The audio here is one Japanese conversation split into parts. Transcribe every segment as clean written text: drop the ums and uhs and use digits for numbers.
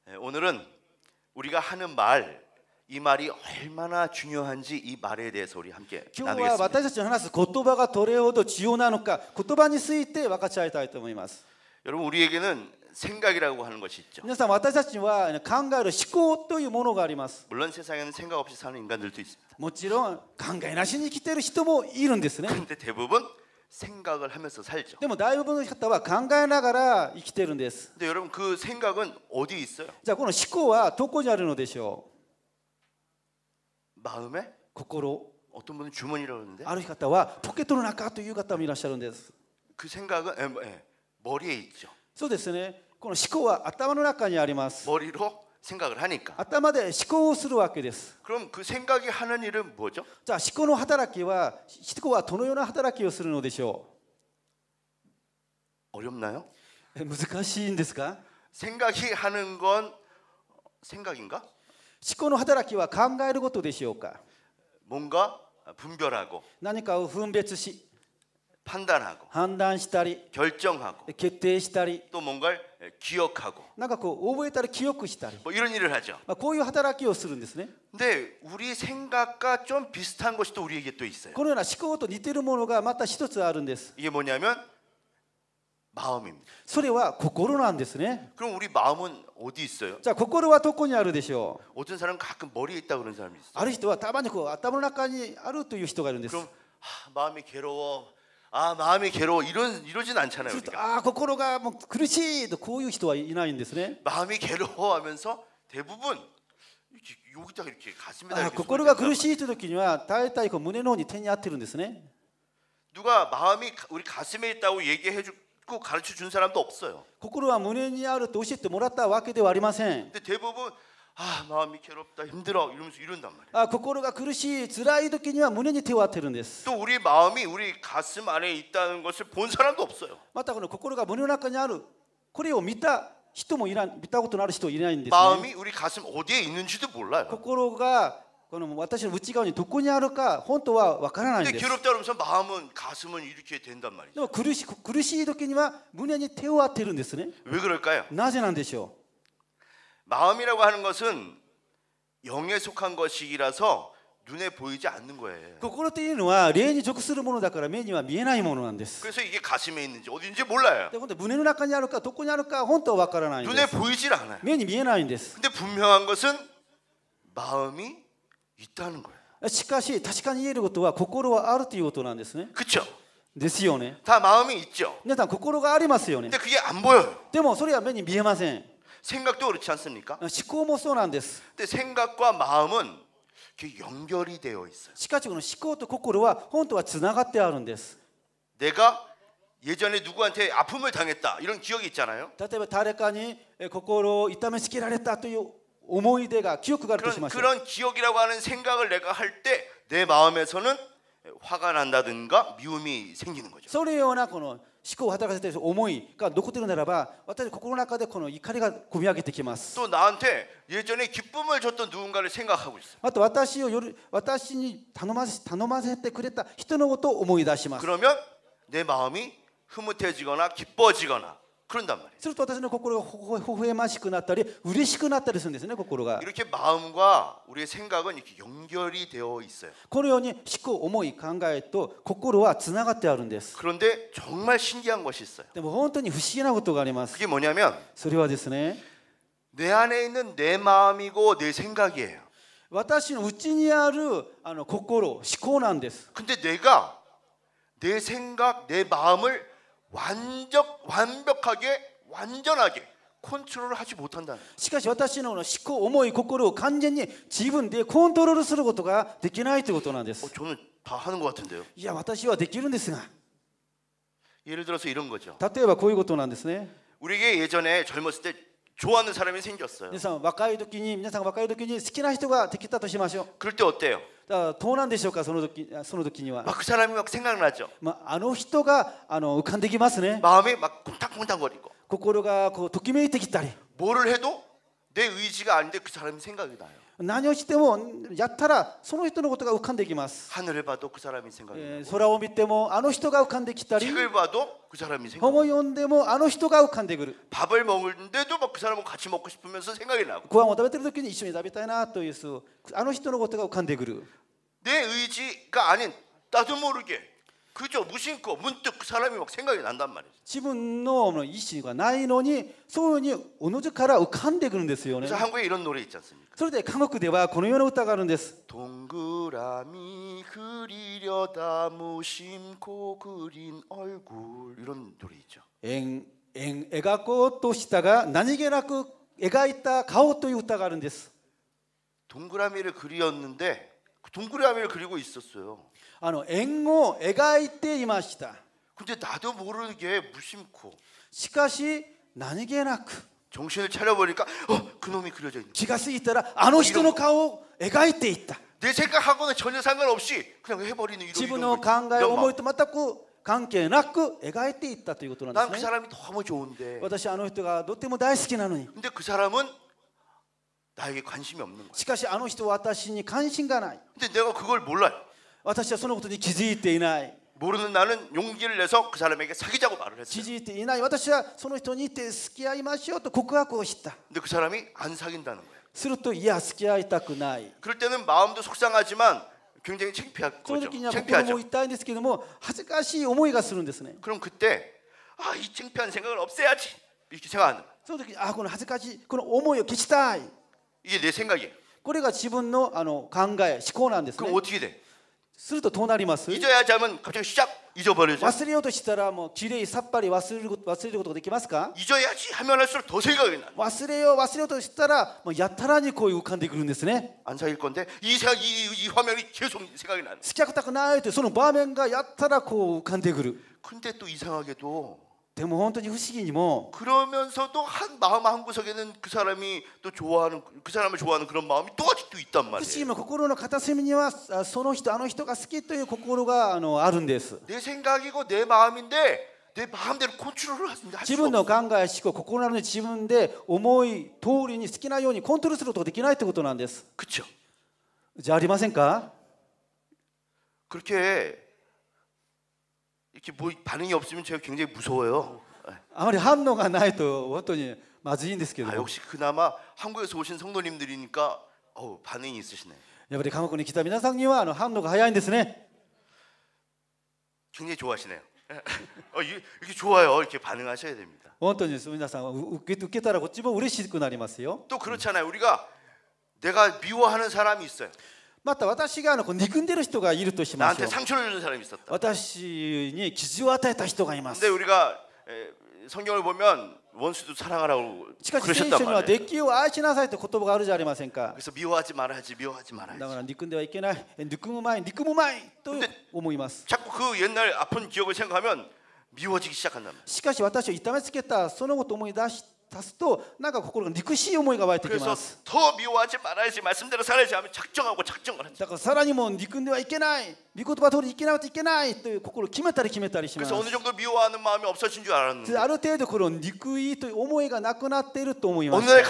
오늘은 우리가 하는 말, 이 말이 얼마나 중요한지 이 말에 대해서 우리 함께 今日は 나누겠습니다. 私たちの話す言葉がどれほど重要なのか、言葉について分かち合いたいと思います。 여러분, 우리에게는 생각이라고 하는 것이 있죠. 皆さん、私たちには考える思考というものがあります。 물론 세상에는 생각 없이 사는 인간들도 있습니다. もちろん考えなしに生きている人もいるんですね。 그런데 대부분 생각을 하면서 살죠. でも大部分の方は考えながら生きているんです。 근데 여러분, 그 생각은 어디 있어요? じゃあこの思考はどこにあるのでしょ 마음에? う。心。 어떤 분은 주머니라고 하는데 ある方はポケットの中という方もいらっしゃるんです。 그 생각은 머리에 있죠. そうですね。この思考は頭の中にあります。 머리로 생각을 하니까. 頭で思考をするわけです。 그럼 그 생각이 하는 일은 뭐죠? じゃあ思考の働きは、思考はどのような働きをするのでしょ 어렵나요? う。難しいんですか？ 생각이 하는 건 생각인가? 思考の働きは考えることでしょうか？ 뭔가 분별하고 何かを分別し、 판단하고 判断したり、 결정하고 決定したり、 또 뭔가를 기억하고 なんかこう覚えたり記憶したり、 뭐 이런 일을 하죠. こういう働きをするんですね。 근데 우리 생각과 좀 비슷한 것이 또 우리에게 또 있어요. このような思考と似ているものがまた一つあるんです。 이게 뭐냐면 마음입니다. それは心なんですね。 그럼 우리 마음은 어디 있어요? じゃあ心はどこにあるでしょう？ 어떤 사람은 가끔 머리에 있다 그런 사람이 있어요. ある人はたまにこう頭の中にあるという人がいるんです。 그럼 마음이 괴로워. 마음이 괴로워. 이러진 않잖아요. すると 우리가. 心がもう苦しいとこういう人はいないんですね。 마음이 괴로워하면서 대부분 이렇게 여기다가 이렇게 가슴에다 이렇게 心が苦しいという時には大体こう胸の方に手に当てるんですね。 누가 마음이 우리 가슴에 있다고 얘기해주고 가르쳐 준 사람도 없어요. 心は胸にあると教えてもらったわけではありません。 근데 대부분 마음이 괴롭다, 힘들어 이러면서 이런단 말이에요. 心が苦しい辛い時には胸に手を当てるんです。 또 우리 마음이 우리 가슴 안에 있다는 것을 본 사람도 없어요. またこの心が胸の中にあるこれを見た人もいない、見たことのある人いないんですね。 마음이 우리 가슴 어디에 있는지도 몰라요. 心がこの私の内側にどこにあるか本当はわからないん 근데 です。 괴롭다 그러면서 마음은 가슴은 이렇게 된단 말이죠. でも苦しい時には胸に手を当てるんですね。 왜 그럴까요? なぜなんでしょ 마음이라고 하는 것은 영에 속한 것이라서 눈에 보이지 않는 거예요. う？心というのは霊に属するものだから目には見えないものなんです。 그래서 이게 가슴에 있는지 어딘지 몰라요. で本当に胸の中にあるかどこにあるか本当はわからないんで 눈에 す。 보이질 않아요. 目に見えないんです。 근데 분명한 것은 마음이 있다는 거예요. しかし確かに言えることは心はあるということなんですね。 그렇죠? ですよね。 다 마음이 있죠. 皆さん心がありますよね。 근데 그게 안 보여요. でもそれは目に見えません。 생각도 그렇지 않습니까? 思考もそうなんです。 근데 생각과 마음은 이렇게 연결이 되어 있어요. しかしこの思考と心は本当はつながってあるんです。 내가 예전에 누구한테 아픔을 당했다 이런 기억이 있잖아요. 例えば誰かに心を痛めつけられたという思い出が記憶があるとしましょう。 그런 기억이라고 하는 생각을 내가 할 때 내 마음에서는 화가 난다든가 미움이 생기는 거죠. そのようなこの思考を働かせている思いが残っているならば、私心の中でこの怒りが込み上げてきます。 또 나한테 예전에 기쁨을 줬던 누군가를 생각하고 있어요. また私に頼ませてくれた人のことを思い出します。 그러면 내 마음이 흐뭇해지거나 기뻐지거나 그런단 말이에요. すると私の心が微笑ましくなったり嬉しくなったりするんですね。心が 이렇게 마음과 우리의 생각은 이렇게 연결이 되어 있어요. このように思考、思い、考えと心はつながってあるんです。 그런데 정말 신기한 것이 있어요. でも本当に不思議なことがあります。 그게 뭐냐면 それはですね、 내 안에 있는 내 마음이고 내 생각이에요. 私の内にある心、思考なんです。 근데 내가 내 생각, 내 마음을 완전하게 컨트롤하지 못한다는. しかし私の思考、思い、心を完全に自分でコントロールすることができないということなんです。 저는 다 하는 것 같은데요. いや、私はできるんですが、 예를 들어서 이런 거죠. 例えばこういうことなんですね。 우리에게 예전에 젊었을 때 좋아하는 사람이 생겼어요. 皆さんが若い時に好きな人ができたとしましょう。 그럴 때 어때요? だからどうなんでしょうか、その時には。 막 그 사람이 막 생각나죠. あの人が浮かんできますね。 마음이 막 쿵탕쿵탕거리고 心がこうときめいてきたり、 뭐를 해도 내 의지가 아닌데 그 사람이 생각이 나요. 何をしてもやったらその人のことが浮かんできます。 하늘을 봐도 그 사람이 생각나고 空を見てもあの人が浮かんできたり、 책을 봐도 그 사람이 本 생각나고 を読んでもあの人が浮かんでくる。 밥을 먹는데도 막 그 사람하고 같이 먹고 싶으면서 생각이 나고 ご飯を食べてる時に一緒に食べたいなというそうあの人のことが浮かんでくる。 내 의지가 아닌 나도 모르게 그저 무심코 문득 그 사람이 막 생각이 난단 말이죠. 自分の意思がないのにそういうふうにおのずから浮かんでくるんですよね。 그래서 한국에 이런 노래 있지 않습니까? それで韓国ではこのような歌があるんです。 동그라미 그리려다 무심코 그린 얼굴 이런 노래 있죠. 円描こうとしたが何気なく描いた顔という歌があるんです。 동그라미를 그리었는데 그 동그라미를 그리고 있었어요. 円を描いていました。 근데 나도 모르게 무심코 しかし何気なく 정신을 차려보니까 그놈이 그려져 있는. 気がついたらあの人の顔を描いていった。 내 생각하고는 전혀 상관없이 그냥 해버리는 自 이런 分の考え思いと全く関係なく描いていったということなん 난 で 그 すね。 사람이 너무 좋은데 私あの人がとても大好きなのに、 근데 그 사람은 나에게 관심이 없는 거야. しかしあの人は私に関心がない。 근데 내가 그걸 몰라요. 私はそのことに気づいていない。 모르는 나는 용기를 내서 그 사람에게 사귀자고 말을 気 했어요. づいていない私はその人にて付き合いましょうと告白をした。 근데 그 사람이 안 사귄다는 거예요. するといや付き合いたくない。 그럴 때는 마음도 속상하지만 굉장히 창피할 その 거죠. 時には心 창피하죠. も痛いんですけども恥ずかしい思いがするんですね。 그럼 그때 이 창피한 생각을 없애야지 이렇게 생각하는 거예요. その時にこの恥ずかしいこの思いを消したい。 이게 내 생각이에요. これが自分の考え思考なんですね。 그럼 어떻게 돼? するとどうなります？ 잊어야지 하면 갑자기 시작 잊어버리죠. 忘れようとしたらもうきれいさっぱり忘れることができますか？ 잊어야지 하면 할수록 더 생각이 나. 忘れようとしたらもうやたらにこういう浮かんでくるんですね。 안 사귈 건데 이 화면이 계속 생각이 나는. 付き合いたくないというその場面がやったらこう浮かんでくる。 근데 또 이상하게도 でも本当に不思議にも 그러면서도 한 마음 한 구석에는 그 사람이 또 좋아하는 그 사람을 좋아하는 그런 마음이 또 아직도 있단 不思議 말이에요. な心の片隅にはその人あの人が好きという心があるんです。 내 생각이고 내 마음인데 내 마음대로 컨트롤을 할 自 수가 分の 없어. 考え思考心なのに自分で思い通りに好きなようにコントロールすることができないということなんです。 그렇죠. じゃありませんか？ 그렇게 이렇게 뭐 반응이 없으면 제가 굉장히 무서워요. あまり反応がないと本当にまずいんですけども、 역시 그나마 한국에서 오신 성도님들이니까 반응이 있으시네. やっぱり韓国に来た皆さんには反応が早いんですね。 굉장히 좋아하시네요. 이렇게 좋아요. 이렇게 반응하셔야 됩니다. 本当に皆さん受けたらこっちも嬉しくなりますよ。 또 그렇잖아요. 우리가 내가 미워하는 사람이 있어요. また私が憎んでる人がいるとしましょ 나한테 う。 상처를 주는 사람이 있었다. 私に傷を与えた人がいます 근데 。 우리가 성경을 보면 원수도 사랑하라고 しかし聖 그러셨단 書には 말이에요. 敵を愛しなさいという言葉があるじゃありませんか。 그래서 미워하지 말아야지, 미워하지 だ 말아야지. から憎んではいけない、憎む前と思います。 자꾸 그 옛날 아픈 기억을 생각하면 미워지기 시작한단 말이에요. しかし私を痛めつけたそのことを思い出すとなんか心が憎しい思いが湧いてき 그래서 ます。 더 미워하지 말아야지, 말씀대로 살아야지 하면 작정하고 작정을 하죠. だからさらにもう憎んではいけない、御言葉通りに生きないといけないという心を決めたりします。 그래서 어느 정도 미워하는 마음이 없어진 줄 알았는데 ある程度この憎いという思いがなくなっていると思いま 어느 す。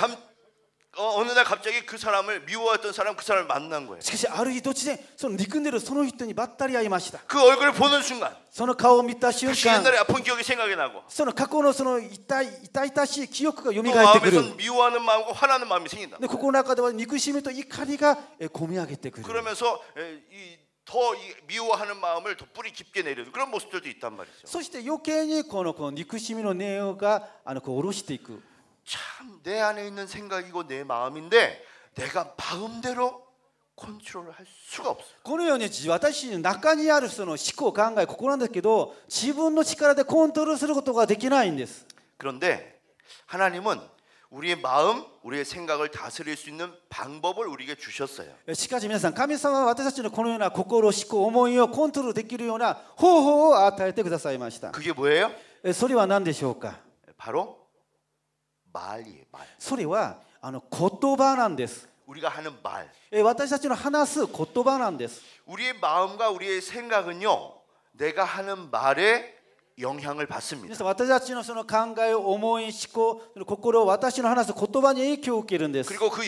날 갑자기 그 사람을 미워했던 사람 그 사람을 만난 거예요. しかしある日突然その憎んでるその人にばったり会いました。 그 얼굴을 보는 순간 その顔を見た瞬 다시 間、 옛날의 아픈 기억이 생각이 나고 その過去のその痛々しい記憶が蘇っ 또 てくる。 마음에선 미워하는 마음과 화나는 마음이 생긴다. で心の中では憎しみと怒りが込み上げてくる。 그러면서 더 미워하는 마음을 더 뿌리 깊게 내리는 그런 모습들도 있단 말이죠. そして余計にこの憎しみの根がこう下ろしていく。 참 내 안에 있는 생각이고 내 마음인데 내가 마음대로 컨트롤을 할 수가 없어요. このように私の中にあるその思考考え心なんですけど自分の力でコントロールすることができないんです。 그런데 하나님은 우리의 마음, 우리의 생각을 다스릴 수 있는 방법을 우리에게 주셨어요. しかし皆さん神様は私たちのこのような心思考思いをコントロールできるような方法を与えてくださいました。 그게 뭐예요? それは何でしょうか。 바로 말이에요. 말. それは言葉なんです。 우리가 하는 말. 私たちの話す言葉なんです。 우리의 마음과 우리의 생각은요. 내가 하는 말에 영향을 받습니다. 皆さん、私たちのその考え、思い、思考、その心を私の話す言葉に影響を受けるんです。 그리고 그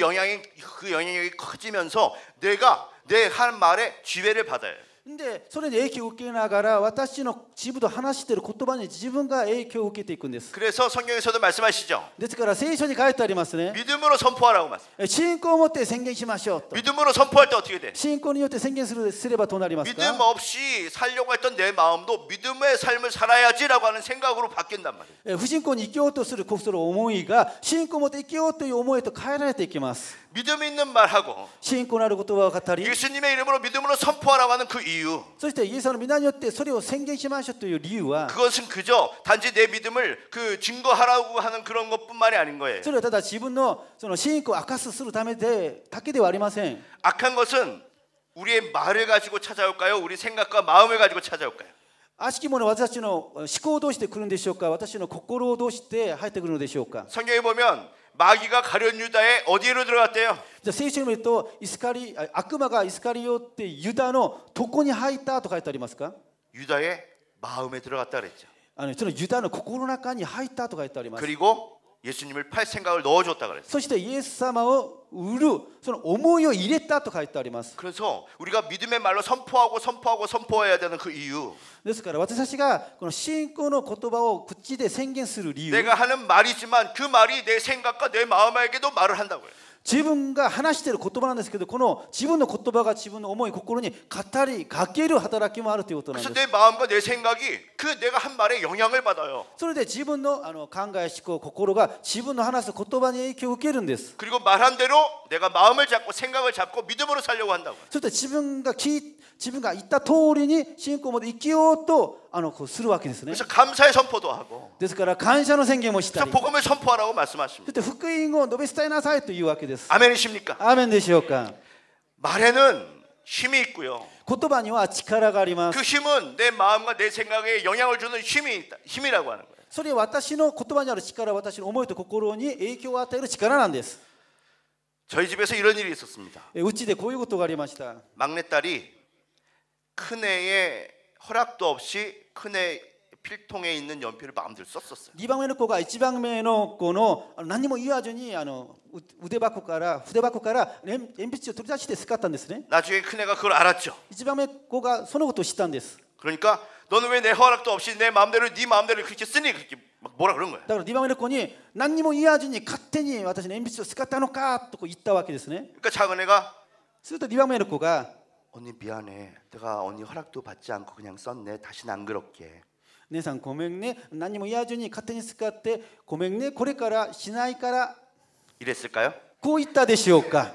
영향력이 커지면서 내가 내 한 말에 지배를 받아요. で、それに影響を受けながら、私の自分と話している言葉に自分が影響を受けていくんです。 그래서 성경에서도 말씀하시죠. ですから聖書に書いてありますね。 믿음으로 선포하라고 말씀. 信仰を持って宣言しましょうと。 믿음으로 선포할 때 어떻게 돼? 信仰によって宣言すればどうなります 믿음 か？ 없이 살려고 했던 내 마음도 믿음의 삶을 살아야지라고 하는 생각으로 바뀐단 말이에요. 不信仰に生きようとするその思いが信仰を持って生きようという思いへと変えられていきます。 믿음 있는 말하고 信仰のある言葉を語り、 예수님의 이름으로 믿음으로 선포하라고 하는 그 이유, そしてイエス様の皆によってそれを宣言しましょうという理由は、 그것은 그저 단지 내 믿음을 그 증거하라고 하는 그런 것뿐만이 아닌 거예요. それはただ自分のその信仰を明かするためだけではありません。 악한 것은 우리의 말을 가지고 찾아올까요? 우리 생각과 마음을 가지고 찾아올까요? 悪しきものは私たちの思考をどうして来るんでしょうか？私の心をどうして入ってくるのでしょうか？ 성경에 보면 마귀가 가룟 유다에 어디로 들어갔대요? じゃあ聖書を見ると悪魔がイスカリオってユダのどこに入ったと書いてありますか？ 유다의 마음에 들어갔다 그랬죠. そのユダの心の中に入ったと書いてあります。 그리고 예수님을 팔 생각을 넣어줬다 그랬어요. そしてイエス様を売るその思いを入れたと書いてあります。 그래서 우리가 믿음의 말로 선포해야 되는 그 이유. ですから私たちがこの信仰の言葉を口で宣言する理由、 내가 하는 말이지만 그 말이 내 생각과 내 마음에게도 말을 한다고요. 自分が話している言葉なんですけど、この自分の言葉が自分の思い心に語りかける働きもあるということなんで 그래서 す。 내 마음과 내 생각이 그 내가 한 말에 영향을 받아요. それで自分の考え思考心が自分の話す言葉に影響を受けるんです。 그리고 말한 대로 내가 마음을 잡고 생각을 잡고 믿음으로 살려고 한다고요. そして自分が言った通りに信仰を持って生きようとこうするわけですね。 그래서 감사의 선포도 하고 ですから感謝の宣言もした 그래서 り、 복음을 선포하라고 そ 말씀하십니다. して福音を述べ伝えなさいというわけです。 아멘이십니까? アーメンでしょうか。 말에는 힘이 있고요. 言葉には力があります。 그 힘은 내 마음과 내 생각에 영향을 주는 힘이라고 하는 거예요. それは私の言葉にある力、私の思いと心に影響を与える力なんです。 저희 집에서 이런 일이 있었습니다. うちでこういうことがありました。 막내딸이 큰애의 허락도 없이 큰애 필통에 있는 연필을 마음대로 썼었어요. 2番目の子が1番目の子の何も言わずに筆箱から鉛筆を取り出して使ったんですね。 나중에 큰애가 그걸 알았죠. 1番目の子がそのことを知ったんです。 그러니까 너는 왜 내 허락도 없이 내 마음대로 네 마음대로 그렇게 쓰니? 그렇게 막 뭐라 그런 거예요. だから2番目の子に何も言わずに勝手に私の鉛筆を使ったのかとこう言ったわけですね。 그러니까 작은애가 すると2番目の子が 언니 미안해. 내가 언니 허락도 받지 않고 그냥 썼네. 다시는 안 그럴게. 姉さんごめんね、何も言わずに勝手に使ってごめんね、これからしないから 이랬을까요? こう言ったでしょうか。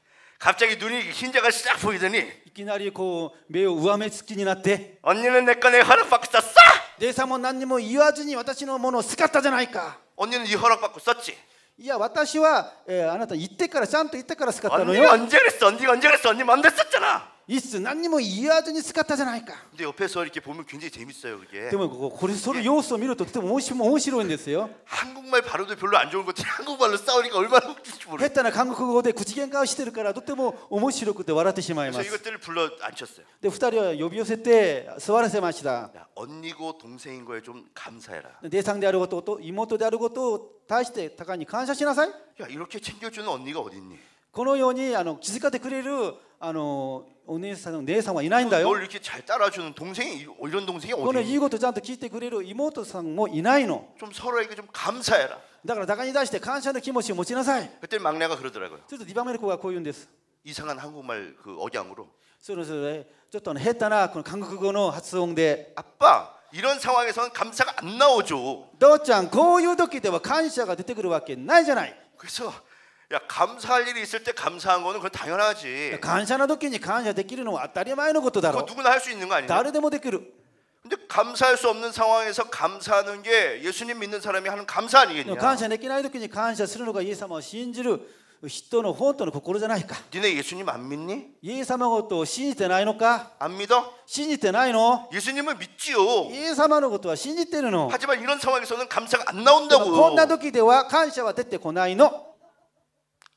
갑자기 눈이 흰자가 싹 보이더니 いきなりこう目を上目つきになって、 언니는 내 거 내 허락 받고 썼어. 姉さんも何も言わずに私のものを使ったじゃないか。 언니는 네 허락 받고 썼지. いや私は、あなた言ってからちゃんと言ってから使ったの 언니가 よ。 언제 그랬어? 언니가 언제 그랬어? 언니 마음대로 썼잖아. いつ何も言わずに使ったじゃないか。 근데 옆에서 이렇게 보면 굉장히 재밌어요, 그게. でもこれその様子を見るととても面白いんですよ。 한국말 발음도 별로 안 좋은 것들이 한국말로 싸우니까 얼마나 웃긴지 下 모르겠어요. 手な韓国語で口喧嘩をしてるからとても面白くて笑ってしまいま 그래서 す。 이것들을 불러 앉혔어요. で2人は呼び寄せて座らせました。 야, 언니고 동생인 거에 좀 감사해라. 姉さんであることと妹であることを対して互いに感謝しなさい。 야, 이렇게 챙겨주는 언니가 어딨니? このように気遣ってくれるお姉さん姉さんはいないんだよ。 널 이렇게 잘 따라주는 동생이 이런 동생이 この 어디 言うことちゃんと聞いてくれる妹さんもいないの。 좀 서로에게 좀 감사해라. だから互いに対して感謝の気持ちを持ちなさい。 그때 막내가 그러더라고요. ちょっと2番目の子がこう言うんです。 이상한 한국말 그 억양으로 それちょっと下手なこの韓国語の発音で、 아빠 이런 상황에서는 감사가 안 나오죠. どうちゃんこういう時では感謝が出てくるわけないじゃない。 그래서 야 감사할 일이 있을 때 감사한 거는 그건 당연하지. 感謝の時に感謝できるのは当たり前のことだろ 그거 う。 누구나 할 수 있는 거 아니에요? 誰でもできる。 근데 감사할 수 없는 상황에서 감사하는 게 예수님 믿는 사람이 하는 감사 でも 아니겠냐? 感謝できない時に感謝するのがイエス様を信じる人の本当の心じゃないか。 니네 예수님 안 믿니? イエス様のことを信じてないのか。 안 믿어? 信じてないの。 예수님은 믿지요. イエス様のことは信じてるの。 하지만 이런 상황에서는 감사가 안 でもこん 나온다고요. な時では感謝は出てこないの。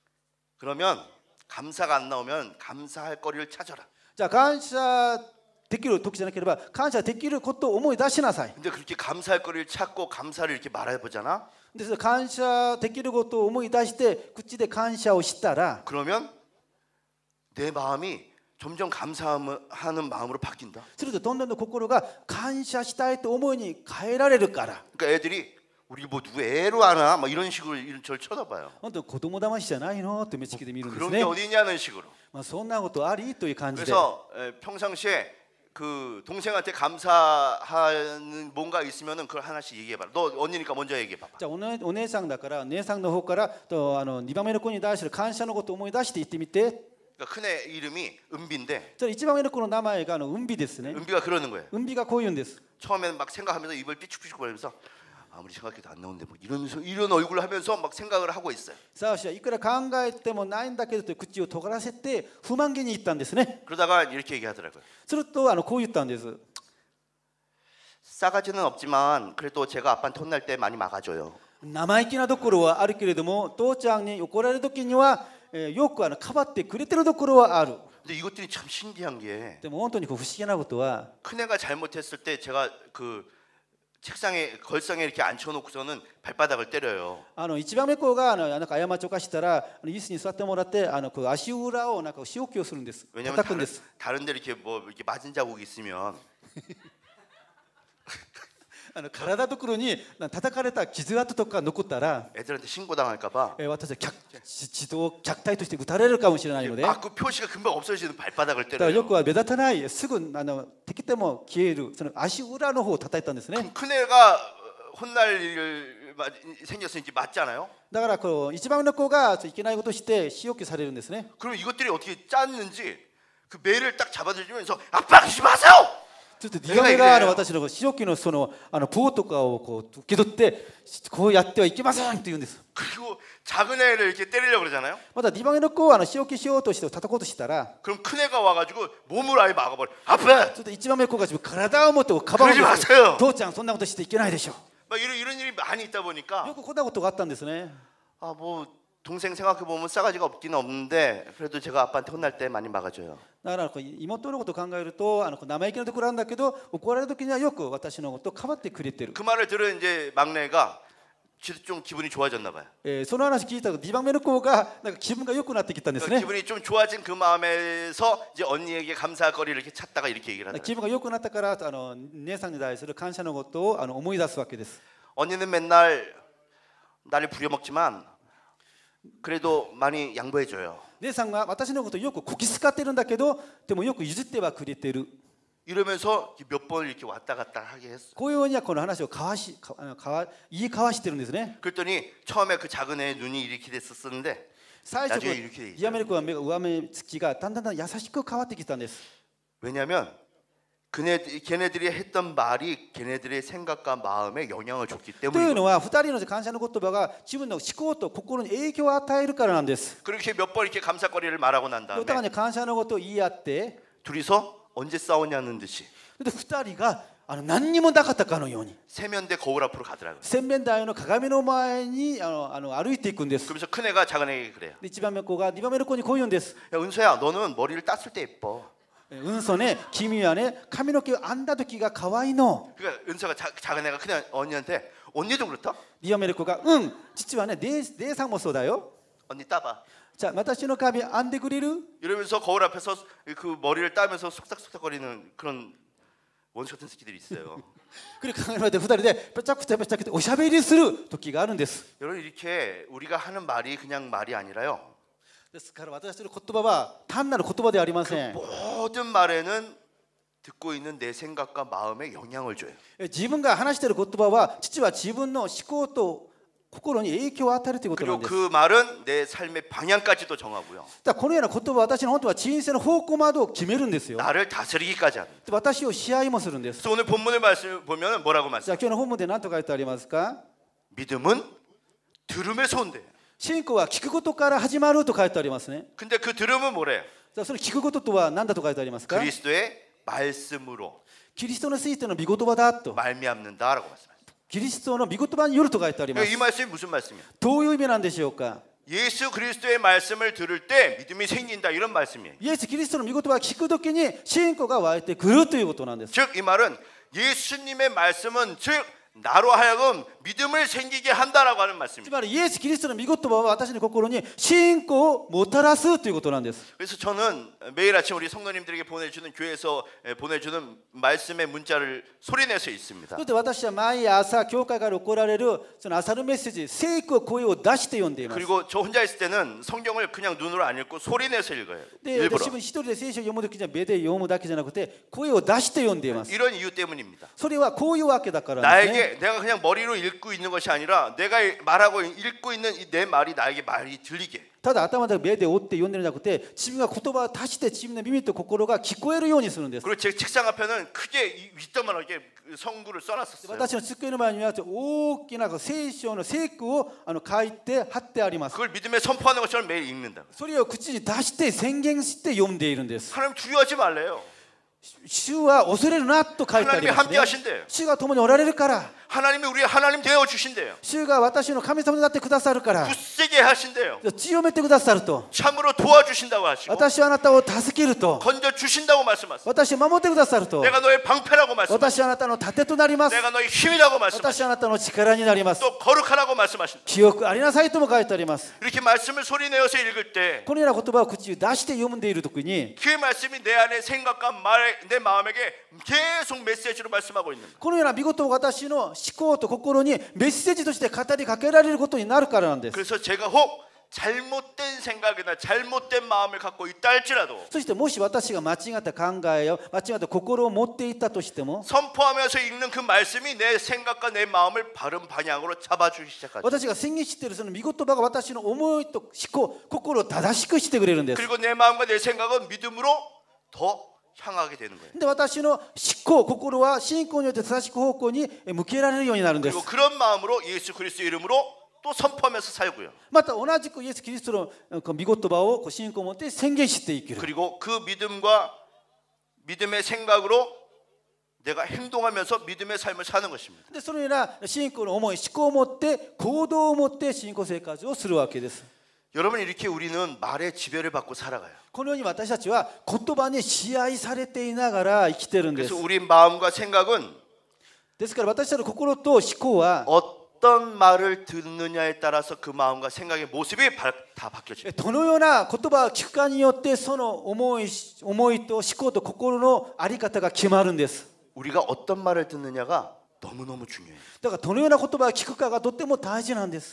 그러면 감사가 안 나오면 감사할 거리를 찾아라. じゃあ感謝できる時じゃなければ感謝できることを思い出しなさい。 근데 그렇게 감사할 거리를 찾고 감사를 이렇게 말해 보잖아. ですから感謝できることを思い出して口で感謝をしたら 그러면 내 마음이 점점 감사하는 마음으로 바뀐다. するとどんどん心が感謝したいと思いに変えられるから。 그러니까 애들이 우리 뭐 누구 애로 하나 막 이런 식으로 저를 쳐다봐요. 本当子供騙しじゃないのって目つきで見るんです 그런 게 ね。 어디냐는 식으로. まあそんなことありという感じで。 그래서 평상시에 그 동생한테 감사하는 뭔가 있으면은 그걸 하나씩 얘기해봐. 너 언니니까 먼저 얘기해봐. じゃあお姉さんだから姉さんの方からと2番目の子に対して感謝のことを思い出して言ってみて。 그러니까 큰애 이름이 은비인데 じゃあ1番目の子の名前が은비ですね。 은비가 그러는 거예요. 은비가こう言うんです。 처음에는 막 생각하면서 입을 삐죽삐죽 거리면서 아무리 생각해도 안 나오는데 뭐 이런 얼굴을 하면서 막 생각을 하고 있어요. サウシはいくら考えてもないんだけどと口を尖らせて不満げに言ったんですね。 그러다가 이렇게 얘기하더라고요. するとこう言ったんです。 싸가지는 없지만 그래도 제가 아빠한테 혼날 때 많이 막아줘요. 生意気なところはあるけれども父ちゃんに怒られる時にはよくかばってくれてるところはある。 근데 이것들이 참 신기한 게 でも本当に不思議なことは 큰애가 잘못했을 때 제가 그 책상에 걸상에 이렇게 앉혀놓고서는 발바닥을 때려요. 1番目子がなんか過ちを犯したら椅子に座ってもらってこう足裏をなんか仕置きをするんです。 왜냐면 叩くんです。 다른 데 이렇게 뭐 이렇게 맞은 자국이 있으면 体ところに叩かれた傷跡とか残ったら 애들한테 신고당할까봐 私は虐待として打たれるかもしれないので。 맞고 표시가 금방 없어지는 발바닥을 だからよ 때려요. くは目立たないすぐ敵でも消えるその足裏の方を叩いたんですね。 그럼 큰애가 혼날 일 생겼으니 이제 맞잖아요. だからこう1番目の子がいけないことをして仕置きされるんですね。 그럼 이것들이 어떻게 짰는지 그 매를 딱 잡아들면서 아빠 그러지 마세요. ちょっと2番目が私の仕置きのその棒とかをこう受け取ってこうやってはいけませんと言うんです。 그리고 작은 애를 이렇게 때리려고 그러잖아요. また2番目の子は仕置きしようとして叩こうとしたら 그럼 큰애가 와가지고 몸을 아예 막아버려. 아빠. ちょっと1番目の子が体を持ってかばうんです。 그러지 마세요. 父ちゃんそんなことしていけないでしょ。 막 이런 일이 많이 있다 よ 보니까 くこんなことがあったんですね。 아 뭐 동생 생각해 보면 싸가지가 없긴 없는데 그래도 제가 아빠한테 혼날 때 많이 막아줘요. だから妹のことを考えると生意気なところなんだけど怒られる時にはよく私のことをかばってくれてる。 그 말을 들은 이제 막내가 좀 기분이 좋아졌나 봐요. その話聞いたと2番目の子がなんか気分が良くなってきたんですね。 기분이 좀 좋아진 그 마음에서 이제 언니에게 감사할 거리를 이렇게 찾다가 이렇게 얘기를 하더라고요. 気分が良くなったから姉さんに対する感謝のことを思い出すわけです。 언니는 맨날 나를 부려먹지만 그래도 많이 양보해줘요. 姉さんが私のことをよくこき使ってるんだけどでもよく譲ってはくれてる。 이러면서 몇 번을 이렇게 왔다 갔다 하게 했어. こういうようにはこの話を言い交わしてるんですね。 그랬더니 처음에 그 작은 애의 눈이 이렇게 됐었는데 最初 나중에 이렇게 돼 ディア 있어요. メリコは目が上目つきがだんだん優しく変わってきたんです。 왜냐하면 걔네들이 했던 말이 걔네들의 생각과 마음에 영향을 줬기 という 때문이에요. のは2人の感謝の言葉が自分の思考と心に影響を与えるからなんです。 그렇게 몇 번 이렇게 감사거리를 말하고 난 お互い 다음에 に感謝のことを言い合って 둘이서 언제 싸웠냐는 듯이 で2人が何にもなかったかのように 세면대 거울 앞으로 가더라고요. 洗面台の鏡の前に歩いていくんです。 그러면서 큰애가 작은애에게 그래요. で1番目の子が2番目の子にこう言うんです。 야 은서야 너는 머리를 땄을 때 예뻐. うんそね、君はね髪の毛を編んだ時が可愛いの。 그러니까 은서가 작은애가 큰 언니한테 언니도 그렇다? 2番目の子が父はね姉さんもそうだよ。 언니 따봐. じゃあ私の髪編んでくれる？ 이러면서 거울 앞에서 그 머리를 따면서 속삭속삭거리는 그런 원수 같은 새끼들이 있어요. くり考えて2人でぺちゃくちゃぺちゃくちゃおしゃべりする時があるんです。 여러분 이렇게 우리가 하는 말이 그냥 말이 아니라요. ですから私たちの言葉は単なる言葉ではありません。 모든 말에는 듣고 있는 내 생각과 마음에 영향을 줘요. 自分が話している言葉は父は自分の思考と心に影響を与えるということな 그리고 んです。 그 말은 내 삶의 방향까지도 정하고요. だからこのような言葉は私の本当は人生の方向までを決めるんですよ。 나를 다스리기까지 하는. で私を支配もするんです。 그래서 오늘 본문을 말씀 보면 뭐라고 じゃ 말씀? あ今日の本文で何と書いてありますか？ 믿음은 들음에서 온대. 信仰は聞くことから始まると書いてありますね。 근데 그 들음은 뭐래요? じゃあその聞くこととは何だと書いてありますか？ 그리스도의 말씀으로 キリストについての御言葉だと。 말미암는다라고 말씀하셨어요. キリストの御言葉によると書いてあります。 이 말씀이 무슨 말씀이에요? どういう意味なんでしょうか？ 예수 그리스도의 말씀을 들을 때 믿음이 생긴다 이런 말씀이에요. イエス・キリストの御言葉を聞くときに信仰が湧いてくるということなんです。 즉 이 말은 예수님의 말씀은 즉 나로 하여금 믿음을 생기게 한다라고 하는 つ 말씀입니다. まりイエス・キリストの御言葉は私の心に信仰をもたらすということなんです。 그래서 저는 매일 아침 우리 성도님들에게 보내주는 교회에서 보내주는 말씀의 문자를 소리내서 읽습니다. そして私は毎朝教会から送られるその朝のメッセージ聖句を声を出して読んでいます。 그리고 저 혼자 있을 때는 성경을 그냥 눈으로 안 읽고 소리내서 읽어요. で、 일부러. 私も一人で聖書を読むときには目で読むだけじゃなくて声を出して読んでいます。 이런 이유 때문입니다. それはこういうわけだからですね。 나에게 내가 그냥 머리로 읽고 있는 것이 아니라 내가 말하고 읽고 있는 내 말이 나에게 말이 들리게. ただ頭で目で追って読んでるんじゃなくて自分が言葉を足して自分の耳と心が聞こえるようにするんです。 그리고 제 책상 앞에는 크게 윗도만하게 성구를 써놨었어요. 私の机の前には大きな聖書の聖句を書いて貼ってあります。 그걸 믿음에 선포하는 것처럼 매일 읽는다. それを口に出して宣言して読んでいるんです。 하나님 두려워하지 말래요. 主は恐れるなと書いてあり 하나님이 ます、 함께 ね。 하신대요. 主が共におられるから。 하나님이 우리의 하나님 되어 주신대요. 主が私の神様になってくださるから。 굳세게 하신대요. 強めてくださると。 참으로 도와주신다고 하시고 私はあなたを助けると。 건져 주신다고 말씀하세요. 私を守ってくださると。 내가 너의 방패라고 말씀하세요. 私はあなたの盾となります。 내가 너의 힘이라고 말씀하세요. 私はあなたの力になります。 또 거룩하라고 말씀하신다. 清くありなさいとも書いてあります。 이렇게 말씀을 소리내어서 읽을 때 このような言葉を口に出して読んでいるときに、 그 말씀이 내 안에 생각과 내 마음에게 계속 메시지로 말씀하고 있는 거예요. このような見事を私の思考と心にメッセージとして語りかけられることになるからなんです。 그래서 제가 혹 잘못된 생각이나 잘못된 마음을 갖고 있다 할지라도 そしてもし私が間違った考えを間違った心を持っていたとしても、 선포하면서 읽는 그 말씀이 내 생각과 내 마음을 바른 방향으로 잡아주기 시작하죠. 私が宣言しているその御言葉が私の思いと思考、心を正しくしてくれるんです。 그리고 내 마음과 내 생각은 믿음으로 더 향하게 되는 거예요. で、私の思考、心は信仰によって正しく方向に向けられるようになるんです。 그리고 그런 마음으로 예수 그리스도 이름으로 또 선포하면서 살고요. また同じくイエス・キリストの御言葉を信仰を持って宣言していける。 그리고 그 믿음과 믿음의 생각으로 내가 행동하면서 믿음의 삶을 사는 것입니다. で、そのような信仰の思い、思考を持って行動を持って信仰生活をするわけです。 여러분 이렇게 우리는 말의 지배를 받고 살아가요. このように私たちは言葉に支配されていながら生きてるんです。 그래서 우리 마음과 생각은 ですから私たちの心と思考は 어떤 말을 듣느냐에 따라서 그 마음과 생각의 모습이 다 바뀌어져요. どのような言葉を聞くかによってその思いと思考と心の在り方が決まるんです。 우리가 어떤 말을 듣느냐가 너무너무 중요해요. だからどのような言葉を聞くかがとっても大事なんです。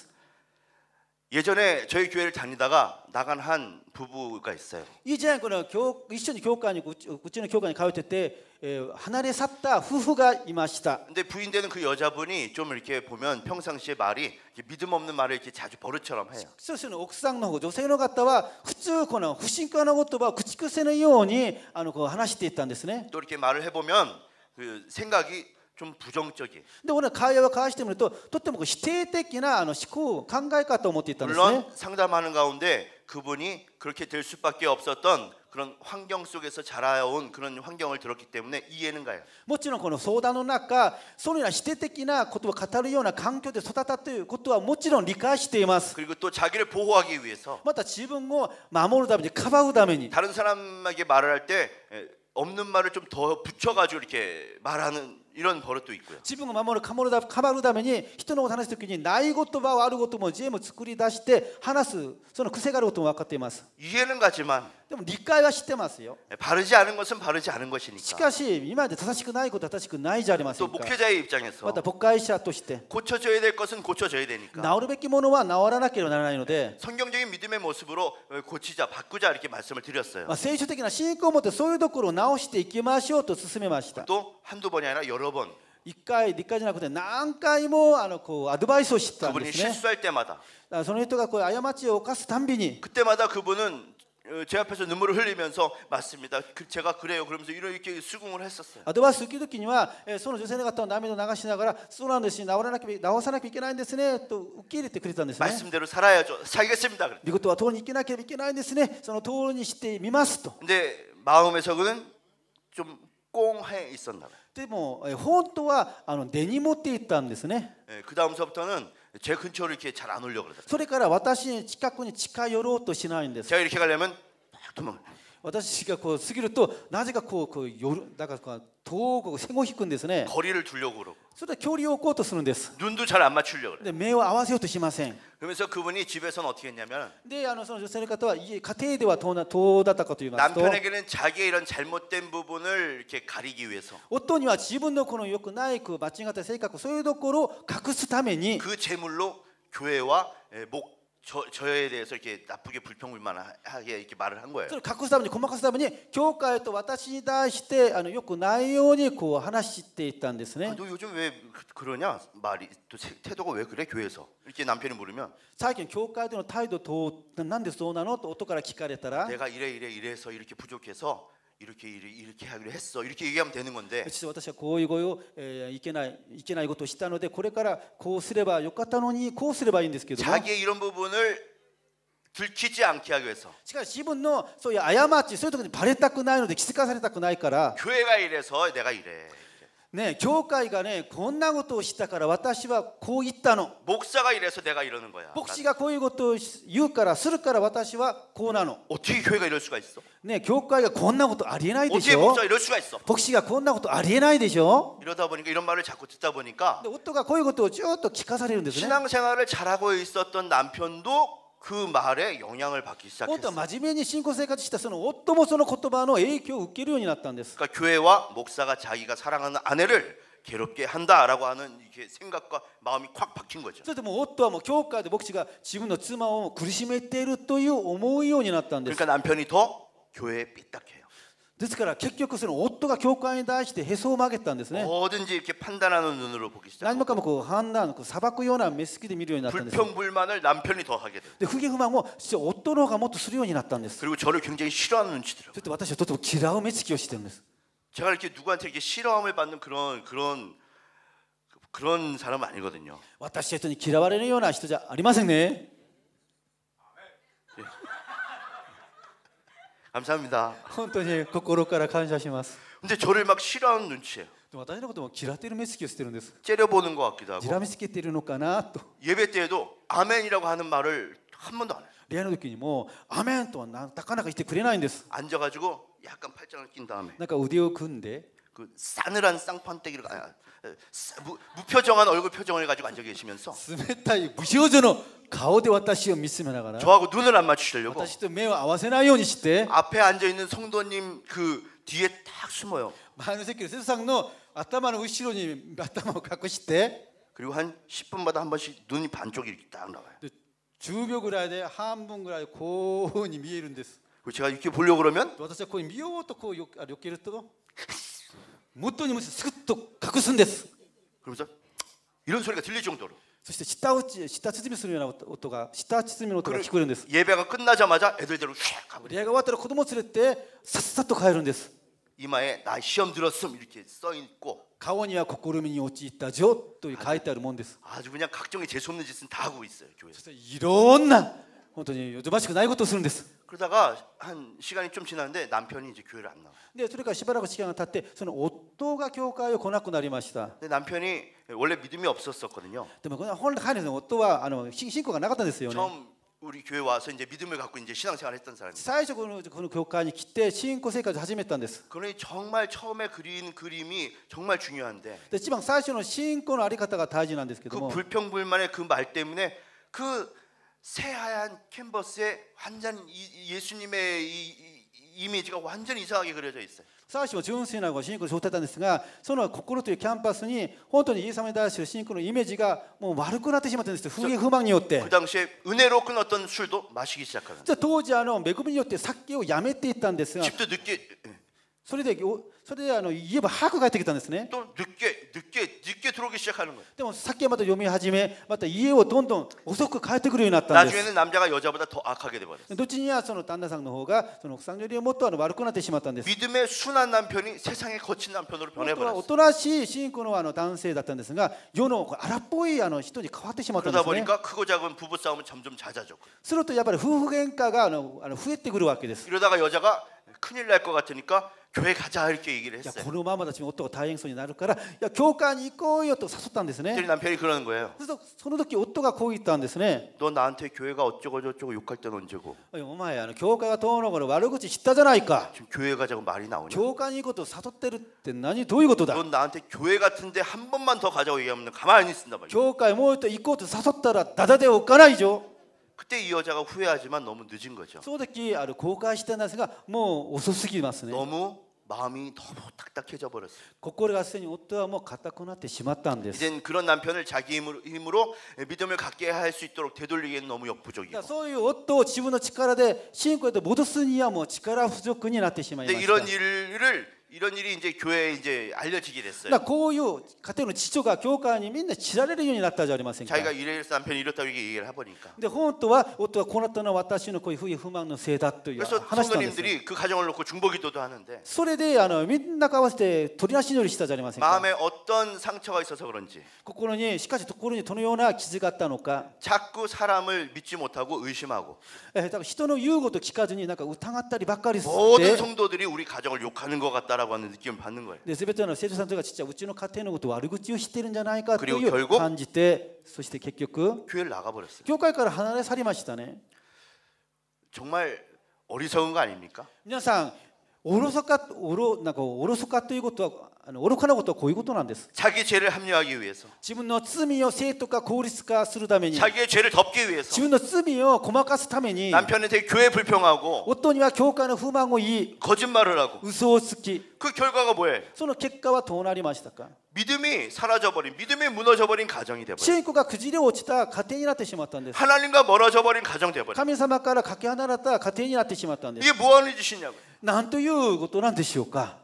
예전에 저희 교회를 다니다가 나간 한 부부가 있어요. 以前この一緒に教会にうちの教会に通ってて、離れ去った夫婦がいました。 근데 부인 되는 그 여자분이 좀 이렇게 보면 평상시에 말이 이렇게 믿음 없는 말을 이렇게 자주 버릇처럼 해요. そして奥さんの方、女性の方は普通この不信仰な言葉を口癖のようにこう話していったんですね。 또 이렇게 말을 해보면 그 생각이 좀 부정적이에요. で、俺は会話を交わしてみるととっても否定的な思考、考え方を持っていったんですね。 물론 상담하는 가운데 그분이 그렇게 될 수밖에 없었던 그런 환경 속에서 자라온 그런 환경을 들었기 때문에 이해는 가요. もちろんこの相談の中、そのような否定的なことを語るような環境で育ったということはもちろん理解しています。 그리고 또 자기를 보호하기 위해서 また自分を守るために、かばうために、 다른 사람에게 말을 할 때 없는 말을 좀 더 붙여가지고 이렇게 말하는 이런 버릇도 있고요. 自分を守る、かばうために人のことを話すときにない言葉をあることも全部作り出して話す、その癖があることも分かっています。 이해는 가지만 でも理解はしてますよ。 바르지 않은 것은 바르지 않은 し 것이니까. かし今まで正しくないことは正しくないじゃありませ 또 んか。 목회자의 입장에서 また牧会者として 고쳐져야 될 것은 고쳐져야 되니까 治るべきものは治らなければならないので、 성경적인 믿음의 모습으로 고치자 바꾸자 이렇게 말씀을 드렸어요. 聖書的な信仰を持ってそういうところを直していきましょうと勧めました。 또 한두 번이 아니라 여러 번 1回、2回じゃなくて何回もこうアドバイスをしたんで 그분이 すね。 실수할 때마다 その人がこう過ちを犯すたんびに 그때마다 그분은 제 앞에서 눈물을 흘리면서 맞습니다. 제가 그래요. 그러면서 이렇게 수긍을 했었어요. アドバイスを受けるときには、その女性の方の涙を流しながら、そうなんですし、直さなきゃいけないんですねと受け入れてくれたんですね。 말씀대로 살아야죠. 살겠습니다. 見事は通りに生きなければいけないんですね。その通りにしてみますと。 근데 마음에서는 좀 꽁해 있었나 봐요. でも本当は根に持っていったんですね。 그 다음서부터는 제 근처로 이렇게 잘 안 오려고 그러더라고요. それから私に近くに近寄ろうとしないんです。 제가 이렇게 가려면 막 도망. 私がこう過ぎるとなぜかこう夜だからこう遠く線を引くんですね。 거리를 두려고 그러고 それで距離を置こうとするんです。 눈도 잘 안 맞추려고 그래요. で目を合わせようとしません。 그러면서 그분이 집에서는 어떻게 했냐면 でその女性の方は家庭ではどうだったかと言いますと、 남편에게는 자기의 이런 잘못된 부분을 이렇게 가리기 위해서 夫には自分のこの良くない間違った性格そういうところを隠すために 그 재물로 교회와 저에 대해서 이렇게 나쁘게 불평불만하게 이렇게 말을 한 거예요. それを隠すためにごまかすために教会と私に対して良くないようにこう話していったんですね。 너 요즘 왜 그러냐 말이 또 태도가 왜 그래 교회에서 이렇게 남편이 물으면 最近教会での態度となんでそうなのと夫から聞かれたら 내가 이래서 이렇게 부족해서 이렇게 하기로 했어 이렇게 얘기하면 되는 건데 実は私はこういういけないことをしたのでこれからこうすればよかったのにこうすればいいんですけども 자기의 이런 부분을 들키지 않게 하기 위해서 しかし自分のそういう過ちそういうところにバレたくないので気づかされたくないから 교회가 이래서 내가 이래 ね教会がねこんなことをしたから私はこう言ったの 목사가 이래서 내가 이러는 거야 牧師がこういうことを言うからするから私はこうなの 어떻게 교회가 이럴 수가 있어 ね教会がこんなことありえないでし 어떻게 ょ 목사가 이럴 수가 있어 牧師がこんなことありえないでしょ 이러다 보니까 이런 말을 자꾸 듣다 보니까 で夫がこういうことをずっと聞かされるんですね 신앙생활을 잘하고 있었던 남편도 그 말에 영향을 받기 本当 시작했어요. は真面目に信仰生活したその夫もその言葉の影響を受けるようになったんです。 그러니까 교회와 목사가 자기가 사랑하는 아내를 괴롭게 한다라고 하는 이게 생각과 마음이 콱 박힌 거죠. それでもう夫はもう教会で牧師が自分の妻を苦しめているという思うようになったんです。 그러니까 남편이 더 교회에 삐딱해요. ですから結局その夫が教会に対してへそを曲げたんですね。 뭐든지 이렇게 판단하는 눈으로 보기 何も 시작하고 かもこう判断裁くような目つきで見るようになったんです。 불평불만을 남편이 더 하게 돼요. で不義不満を実は夫の方がもっとするようになったんです。 그리고 저를 굉장히 싫어하는 눈치더라고요. そして私はとても嫌う目つきをしてるんです。 제가 이렇게 누구한테 이렇게 싫어함을 받는 그런 사람은 아니거든요. 私は人に嫌われるような人じゃありませんね。 감사합니다. 本当に心から感謝します。 근데 저를 막 싫어하는 눈치예요. でも私のことも嫌っている目つきをしてるんです。 째려보는 것 같기도 じ 하고 らみつけているのかなと。 예배 때에도 아멘이라고 하는 말을 한 번도 안 해요. 礼の時にもアメンとはなかなか言ってくれないんです。 앉아가지고 약간 팔짱을 낀 다음에 なんか腕を組んで 그 싸늘한 쌍판대기를 무표정한 얼굴 표정을 가지고 앉아 계시면서 冷たい無表情の顔で私を見つめながら 저하고 눈을 안 맞추시려고 私と目を合わせないようにして 앞에 앉아 있는 성도님 그 뒤에 딱 숨어요. 前の席の生徒さんの頭の後ろに頭を隠して 그리고 한 10분마다 한 번씩 눈이 반쪽이 이렇게 딱 나와요. で10秒ぐらいで半分ぐらいこうに見えるんです。 그리고 제가 이렇게 보려고 그러면 私はこう見ようとこう避けると元にすくっと隠すんです。 그러면서 이런 소리가 들릴 정도로 そして舌鼓するような音が舌鼓の音が聞こえるんです。 예배가 끝나자마자 애들대로 휙 가버려. 礼が終わったら子供を連れてさっさと帰るんです。 이마에 나 시험 들었음 이렇게 써 있고 顔には試みに陥った女という書いてあるもんです。 아주 그냥 각종의 재수없는 짓은 다 하고 있어요 교회에서. そしていろんな本当によどばしくないことをするんです。 그러다가 한 시간이 좀 지났는데 남편이 이제 교회를 안 나와요. でそれからしばらく時間が経ってその夫が教会を来なくなりました。 근데 남편이 원래 믿음이 없었거든요. でも本来の夫は信仰がなかったんですよね。 처음 우리 교회 와서 이제 믿음을 갖고 이제 신앙생활 했던 사람이에요. 最初この教会に来て信仰生活を始めたんです。 그러니 정말 처음에 그린 그림이 정말 중요한데 で一番最初の信仰のあり方が大事なんですけど 그 も 불평불만의 그 말 때문에 그 새하얀 캔버스에 완전 예수님의 이 이미지가 완전히 이상하게 그려져 있어요. 最初は純粋な信仰を背負ってたんですがその心というキャンパスに本当にイエス様に対する信仰のイメージがもう悪くなってしまったんです。不義不満によって 그 당시에 은혜로 끊었던 술도 마시기 시작하는. 当時恵みによって酒をやめていったんですが 집도 늦게 それで言えば早く帰ってきたんですね。 또 늦게 들어오기 시작하는 거예요. でも酒をまた読み始めまた家をどんどん遅く帰ってくるようになったんです。 나중에는 남자가 여자보다 더 악하게 돼버렸어요. どっちにはその旦那さんの方がその奥さんよりもっと悪くなってしまったんです。 믿음의 순한 남편이 세상에 거친 남편으로 本当はお 변해버렸어요. となしい信仰の男性だったんですが世の荒っぽい人に変わってしまったんで 그러다 すね。 보니까 크고 작은 부부 싸움은 점점 잦아졌고 するとやっぱり夫婦喧嘩が増えてくるわけです。 이러다가 여자가 큰일 날 것 같으니까 교회 가자 이렇게 얘기를 いや 했어요. このままだと夫が大変そうになるからいや教会に行こうよと誘ったんです 그랬더니 ね。 남편이 그러는 거예요. そうするとその時夫がこう言ったんですね。 너 나한테 교회가 어쩌고 저쩌고 욕할 땐 언제고 お前教会がどうのこうの悪口知ったじゃないか。 지금 교회 가자고 말이 나오냐? 教会に行くことを誘ってるって何どういうことだ。 넌 나한테 교회 같은데 한 번만 더 가자고 얘기하면 가만히 있는단 말이야. 教会もう一度行こうと誘ったらダダでおかないじゃ。 그때 이 여자가 후회하지만 너무 늦은 거죠. その時後悔したんですがもう遅すぎますね。 너무 마음이 너무 딱딱해져 버렸어요. 心がすでに夫はもう固くなってしまったんです。 이젠 그런 남편을 자기 힘으로 믿음을 갖게 할 수 있도록 되돌리기에는 너무 だか 역부족이고. らそういう夫を自分の力で信仰へと戻すにはもう力不足になってしまいま 근데 した。 이런 일이 이제 교회에 이제 알려지게 だ 됐어요. からこういう家庭の秩序が教会にみんな知られるようになったじゃありませんか。 자기가 이래서 남편이 이렇다고 이렇게 얘기를 해보니까. で本当は夫はこうなったのは私のこういう不不満のせいだという 그래서 話したんです。 성도님들이 그 가정을 놓고 중보기도도 하는데 それでみんな合わせて取りなし祈りしたじゃありませんか。 마음에 어떤 상처가 있어서 그런지 心にしかし心にどのような傷があったのか。 자꾸 사람을 믿지 못하고 의심하고 だから人の言うこと聞かずになんか疑ったりばっかりし 모든 て。 성도들이 우리 가정을 욕하는 것 같다라고 하는 느낌을 받는 거예요. で全ての生徒さんとかちっちゃいうちの家庭のことを悪口を知ってるんじゃないかとい 그리고 う 결국 感じて、そして結局 교회를 나가버렸어요. 教会から離れ去りましたね。 정말 어리석은 거 아닙니까? 皆さんおろそかということは愚かなことはこういうことなんです。 자기 죄를 합리화하기 위해서 自分の罪を正当化効率化するために、 자기의 죄를 덮기 自 위해서 分の罪をごまかすために、 남편한테 교회 불평하고 夫には教会の不満を言い、 거짓말을 하고 嘘をつき、 그 결과가 뭐예요? その結果はどうなりましたか。 믿음이 사라져버린 믿음이 무너져버린 가정이 돼버려요. 信仰が崩れ落ちた家庭になってしまったんです。 하나님과 멀어져버린 가정 돼버려요. 神様からかけ離れた家庭になってしまったんです。 이게 뭐하는 짓이냐고요. なんということなんでしょうか。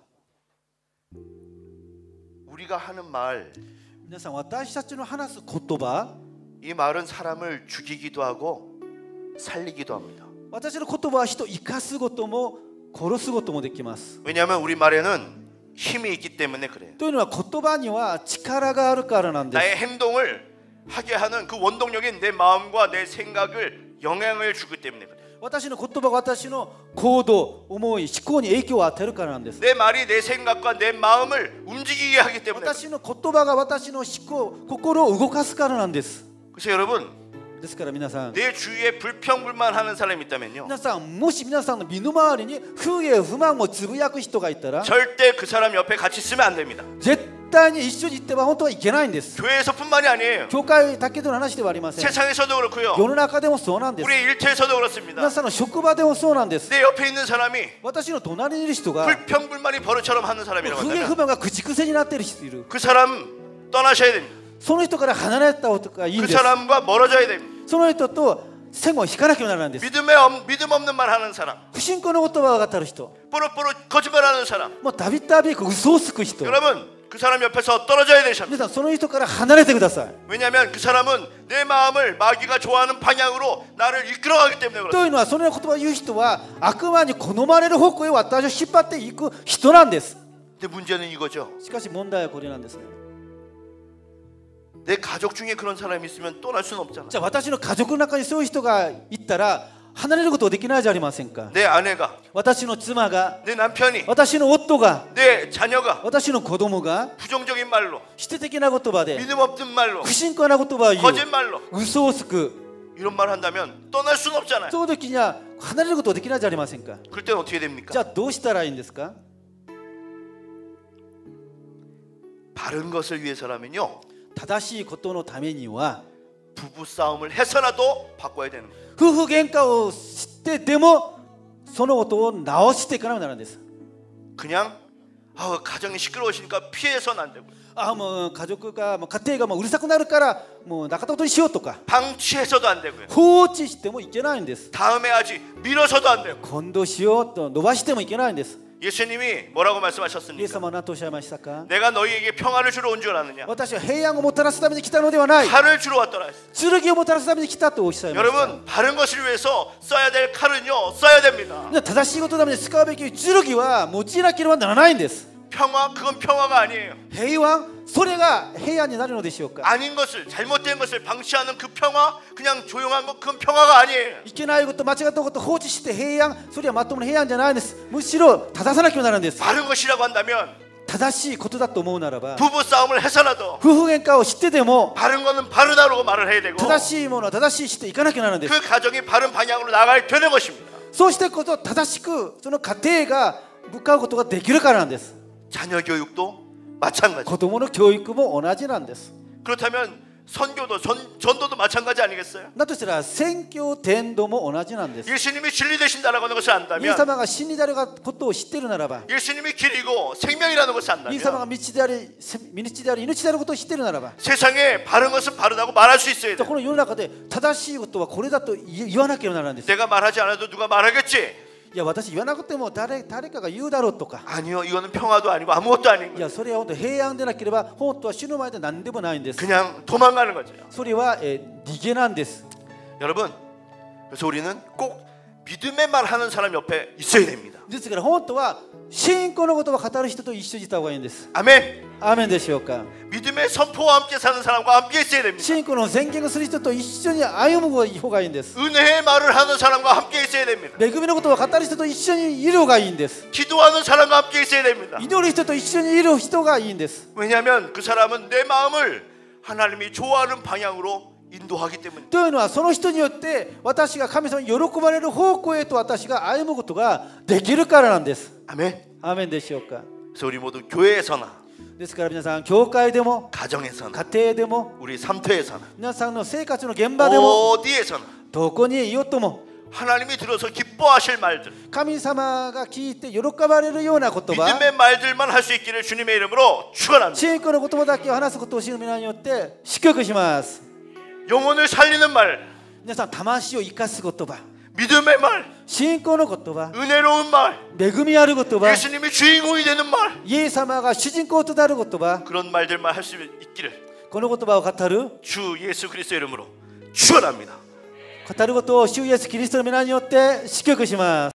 우리가 하는 말, 皆さん私たちの話す言葉、 이 말은 사람을 죽이기도 하고 살리기도 합니다. 私の言葉は人を生かすことも殺すこともできます。 왜냐하면 우리 말에는 힘이 있기 때문에 그래요. というのは言葉には力があるからなんです。 나의 행동을 하게 하는 그 원동력인 내 마음과 내 생각을 영향을 주기 때문에 그래요. 私の言葉が私の行動、思い、思考に影響を与えるからなんです。 내 말이 내 생각과 내 마음을 움직이게 하기 때문에 그래요. 私の言葉が私の思考、心を動かすからなんです。 그래서 여러분, ですから皆さん、 내 주위에 불평불만하는 사람이 있다면요, 皆さんもし皆さんの身の回りに不平不満をつぶやく人がいたら、 절대 그 사람 옆에 같이 있으면 안 됩니다. 絶対に一緒に行っては本当はいけないんです。 교회에서뿐만이 아니에요. 教会だけでの話ではありません。 세상에서도 그렇고요. 世の中でもそうなんです。 우리 일터에서도 그렇습니다. 皆さんの職場でもそうなんです。 내 옆에 있는 사람이 私の隣にいる人が 불평불만이 버릇처럼 하는 사람이라고 不平 한다면 不満が口癖になっている人いる。 그 사람 떠나셔야 됩니다. その人から離れた方がいいん 그 です。 사람과 멀어져야 됩니다. その人と線を引かなきゃならないんです。 믿음 없는 말 하는 사람, 不信仰の言葉が語る人、 뽀로뽀로 거짓말하는 사람, もうたびたび嘘をつく人、 여러분 그 사람 옆에서 떨어져야 되십니다. 皆さんその人から離れてください。 왜냐하면 그 사람은 내 마음을 마귀가 좋아하는 방향으로 나를 이끌어가기 때문에 그렇습니다. というのはその言葉を言う人は悪魔に好まれる方向へ私を引っ張っていく人なんです。 근데 문제는 이거죠. しかし問題はこれなんですね。 내 가족 중에 그런 사람이 있으면 떠날 수는 없잖아. じゃあ私の家族の中にそういう人がいたら離れることはできないじゃありませんか。 내 아내가, 私の妻が、 내 남편이, 私の夫が、 내 자녀가 私の子供が 부정적인 말로, 否定的な言葉で 믿음 없는 말로, 不信仰な言葉を言う、 거짓말로 嘘をつく、 이런 말 한다면 떠날 수는 없잖아요. その時には離れることはできないじゃありませんか。 그럴 때는 어떻게 じゃ 됩니까? あどうしたらいいんですか。 바른 것을 위해서라면요, 正しいことのためには 부부 싸움을 해서라도 바꿔야 되는 거예요. 夫婦喧嘩をしてでもそのことを直していかなきゃならないんです。 그냥 가정이 시끄러우시니까 피해서는 안 되고요. もう家族がもう家庭がもううるさくなるからもう中田ことにしようとか 방치해서도 안 되고요. 放置してもいけないんです。 다음에 하지 미뤄서도 안 되고. 今度しようと伸ばしてもいけないんです。 예수님이 뭐라고 イエス 말씀하셨습니까? 様は何とおっしゃいましたか。 내가 너희에게 평안을 주러 온 줄 아느냐? 私は平安をもたらすために来たのではない、 칼을 주러 왔더라 했어요. 剣をもたらすために来たとおっしゃいました。 여러분, 바른 것을 위해서 써야 될 칼은요, 써야 됩니다. 正しいことのために使うべき剣は用いなければならないんです。 평화, 그건 평화가 아니에요. 平安、それが平安になるのでしょうか。 아닌 것을, 잘못된 것을 방치하는 그 평화, 그냥 조용한 것, 그건 평화가 아니에요. いけないこと、間違ったことを放置して平安、それはまともな平安じゃないんです。むしろ正さなきゃならんです。 바른 것이라고 한다면 正しいことだと思うならば、 부부 싸움을 해서라도 夫婦喧嘩を知ってでも 바른 거는 바르다고 말을 해야 되고 正しいものは正しいしていかなきゃならんです。 그 가정이 바른 방향으로 나가야 되는 것입니다. そうしてこそ正しくその家庭が向かうことができるからなんです。 자녀 교육도 마찬가지. 子供の教育も同じなんです。 그렇다면 선교도 전도도 마찬가지 아니겠어요? だとしたら宣教伝道も同じなんです。 예수님이 진리 되신다라고 하는 것을 イエス 안다면 様が真理であることを知っているならば、 예수님이 길이고 생명이라는 것을 イエス様が 안다면 道であり命であることを知っているならば、 세상에 바른 것은 바르다고 말할 수 있어야 こ 돼. の世の中で正しいことはこれだと言わなければならないんです。 내가 말하지 않아도 누가 말하겠지? いや私言わなくても誰かが言うだろうとか、 아니요, 이거는 평화도 아니고 아무것도 아닌 い 거예요. やそれは本当平安でなければ本当は主の前で何でもないんです。 그냥 도망가는 거죠. それは逃げなんです。 여러분, 그래서 우리는 꼭 믿음의 말 하는 사람 옆에 있어야 됩니다. ですから本当は信仰の言葉を語る人と一緒にいた方がいいんです。 아멘. アーメンでしょうか。 믿음의 선포와 함께 사는 사람과 함께 있어야 됩니다. 信仰の宣言をする人と一緒に歩む方がいいんです。 은혜의 말을 하는 사람과 함께 있어야 됩니다. 恵みのことを語る人と一緒にいる方がいいんです。 기도하는 사람과 함께 있어야 됩니다. 祈る人と一緒にいる人がいいんです。 왜냐하면 그 사람은 내 마음을 하나님이 좋아하는 방향으로 인도하기 때문에. というのはその人によって私が神様に喜ばれる方向へと私が歩むことができるからなんです。 아멘. アーメンでしょうか。 그래서 우리 모두 교회에서나 ですから皆さん教会でも 가정에서나 家庭でも 우리 삼터에서나 皆さんの生活の現場でも 어디에서나 どこにいようとも 하나님이 들어서 기뻐하실 말들, 神様が聞いて喜ばれるような言葉、 믿음의 말들만 할 수 있기를 주님의 이름으로 축원합니다. 信仰の言葉だけを話すことを主の皆によって祝福します。 영혼을 살리는 말, 皆さん魂を生かす言葉、 믿음의 말, 信仰の言葉、 은혜로운 말, 恵みある言葉、 예수님이 주인공이 되는 말, イエス様が主人公となる言葉、 그런 말들만 할 수 있기를 この言葉を語る 주 예수 그리스도의 이름으로 축원합니다. 語ることを主イエスキリストの皆によって祝福します。